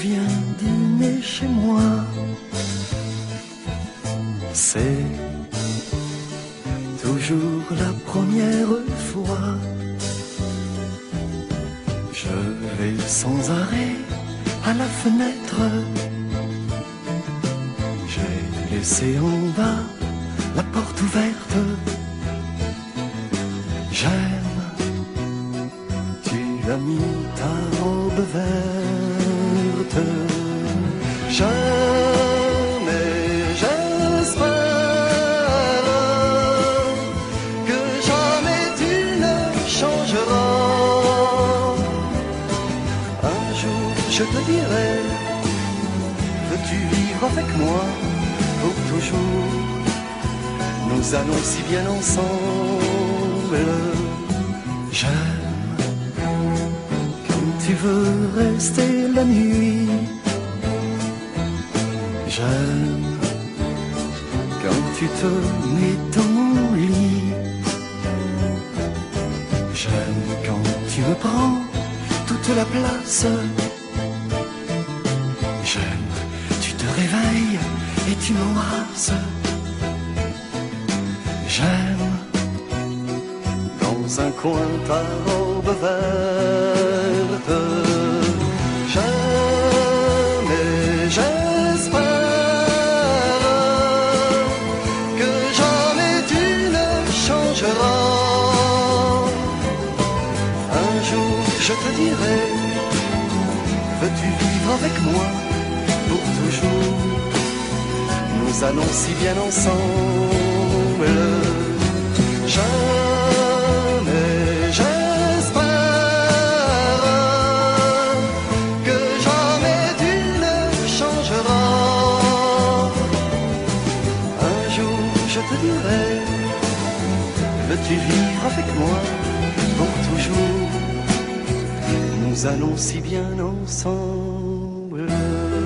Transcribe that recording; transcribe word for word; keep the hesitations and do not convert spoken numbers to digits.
viens dîner chez moi, c'est toujours la première fois. Je vais sans arrêt à la fenêtre. J'ai laissé en bas la porte ouverte. J'aime, tu as mis ta robe verte. J'aime et j'espère que jamais tu ne changeras. Un jour je te dirai, veux-tu vivre avec moi pour toujours? Nous allons si bien ensemble. J'aime quand tu veux rester la nuit. J'aime quand tu te mets dans mon lit. J'aime quand tu me prends toute la place. J'aime, tu te réveilles et tu m'embrasses. J'aime dans un coin ta robe verte. J'aime et j'espère que jamais tu ne changeras. Un jour je te dirai, veux-tu vivre avec moi pour toujours? Nous allons si bien ensemble. J'aime et j'espère que jamais tu ne changeras. Un jour je te dirai, veux-tu vivre avec moi pour toujours? Nous allons si bien ensemble.